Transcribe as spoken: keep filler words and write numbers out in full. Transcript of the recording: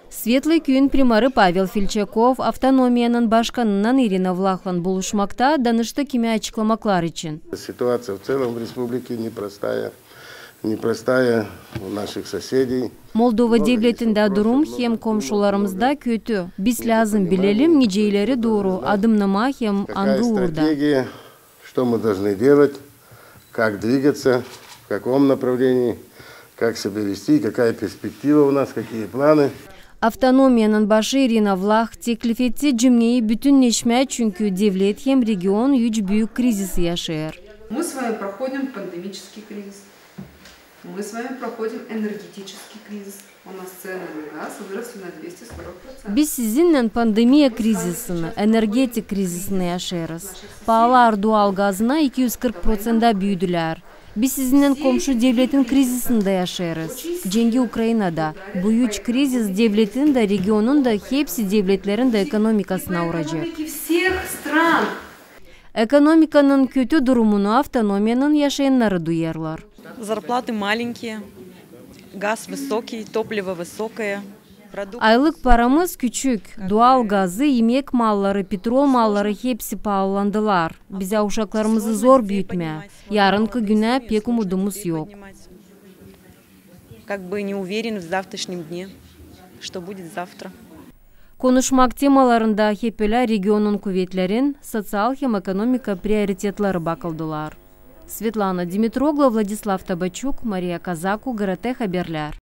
Светлый күн примары Павел Фильчаков автономиянын башканынан Ирина Влаховна булушмакта данышты кеме ачыкламаклар үчүн. Ситуация в целом в республике непростая. Непростая у наших соседей. Молдова девлетинде дурум хем комшуларымызда көтү. Биз лазым билелим нижейлери doğru адымнама хем аңгы урда. Стратегия, что мы должны делать, как двигаться, в каком направлении, как себя вести, какая перспектива у нас, какие планы. Автономиянын башы Ирина Влах теклиф этти жумнеи бүтүн нешме, чүнкү девлет хем регион үч büyük кризис яшайыр. Мы с вами проходим пандемический кризис. Мы с вами проходим энергетический кризис. У нас цены на газ выросли на двести сорок процентов. Biz sizinle pandemiya krizisini, energetik krizisini yaşayırız. Pahalar doğal gazına iki yüz kırk процентda büyüdüler. Biz sizinle komşu devletin krizisinde yaşayırız. Cengi Ukrayna'da. Bu üç kriz devletin de regionun da hepsi devletlerin de ekonomikasına uğrayacak. Ekonomikanın kötü durumunu автономиянын yaşayanları duyarlar. Зарплаты маленькие, газ высокий, топливо высокое. Aylık paramız küçük. Doğal gazı, yemek malları, petrol malları hepsi pahalandılar. Bize uşaklarımızı zor büyütme. Yarınki güne pek umudumuz yok. Как бы не уверен в завтрашнем дне, что будет завтра. Konuşmak temalarında hep öyle regionun kuvvetlerin sosyal hem ekonomika prioritetleri bakıldılar. Светлана Димитрогла, Владислав Табачук, Мария Казаку, ГРТ Хаберлер.